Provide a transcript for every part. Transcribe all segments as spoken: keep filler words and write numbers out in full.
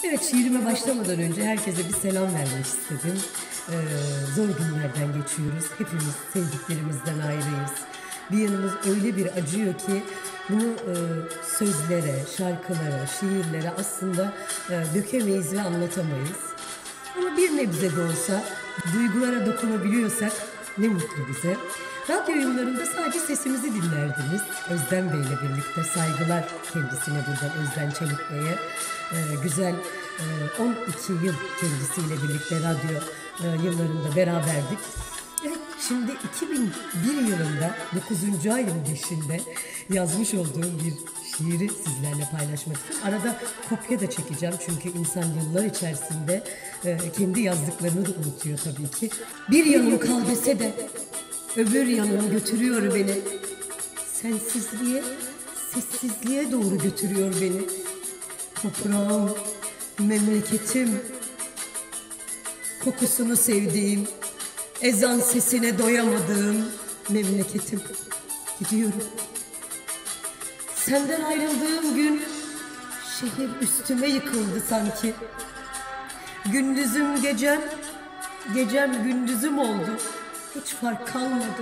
Evet, şiirime başlamadan önce herkese bir selam vermek istedim. Ee, zor günlerden geçiyoruz. Hepimiz sevdiklerimizden ayrıyız. Bir yanımız öyle bir acıyor ki bunu e, sözlere, şarkılara, şiirlere aslında e, dökemeyiz ve anlatamayız. Ama bir nebze de olsa duygulara dokunabiliyorsak ne mutlu bize. Radyo yayınlarında sadece sesimizi dinlerdiniz. Özden Bey'le birlikte saygılar kendisine buradan, Özden Çelik Bey'e. Ee, güzel e, on iki yıl kendisiyle birlikte radyo e, yıllarında beraberdik. Evet, şimdi iki bin bir yılında dokuzuncu ayın beşinde yazmış olduğum bir şiiri sizlerle paylaşmak istiyorum. Arada kopya da çekeceğim çünkü insan yıllar içerisinde e, kendi yazdıklarını da unutuyor tabii ki. Bir yanım kal dese de öbür yanım götürüyor beni. Sensizliğe, sessizliğe doğru götürüyor beni. Toprağım, memleketim, kokusunu sevdiğim, ezan sesine doyamadığım memleketim. Gidiyorum. Senden ayrıldığım gün şehir üstüme yıkıldı sanki. Gündüzüm gecem, gecem gündüzüm oldu. Hiç fark kalmadı.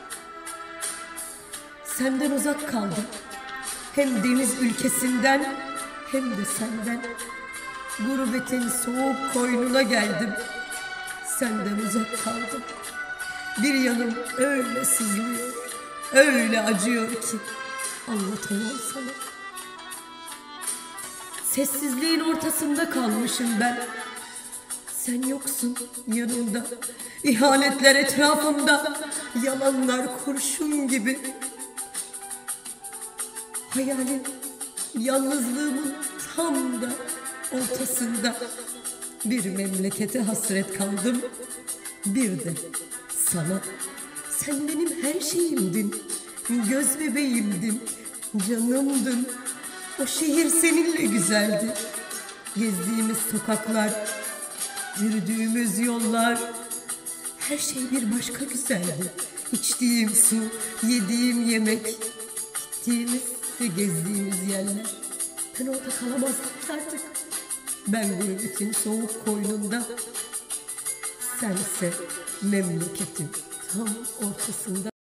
Senden uzak kaldım. Hem deniz ülkesinden hem de senden. Gurbetin soğuk koynuna geldim. Senden uzak kaldım. Bir yanım öyle sızlıyor, öyle acıyor ki anlatamam sana. Sessizliğin ortasında kalmışım ben. Sen yoksun yanımda. İhanetler etrafımda. Yalanlar kurşun gibi. Hayalim yalnızlığımın tam da ortasında. Bir memlekete hasret kaldım. Bir de sana. Sen benim her şeyimdin. Göz bebeğimdin. Canımdın. O şehir seninle güzeldi. Gezdiğimiz sokaklar, yürüdüğümüz yollar, her şey bir başka güzeldi. İçtiğim su, yediğim yemek, gittiğimiz ve gezdiğimiz yerler. Ben orada kalamazdım artık. Ben gurbetin soğuk koynunda, sense memleketin tam ortasında.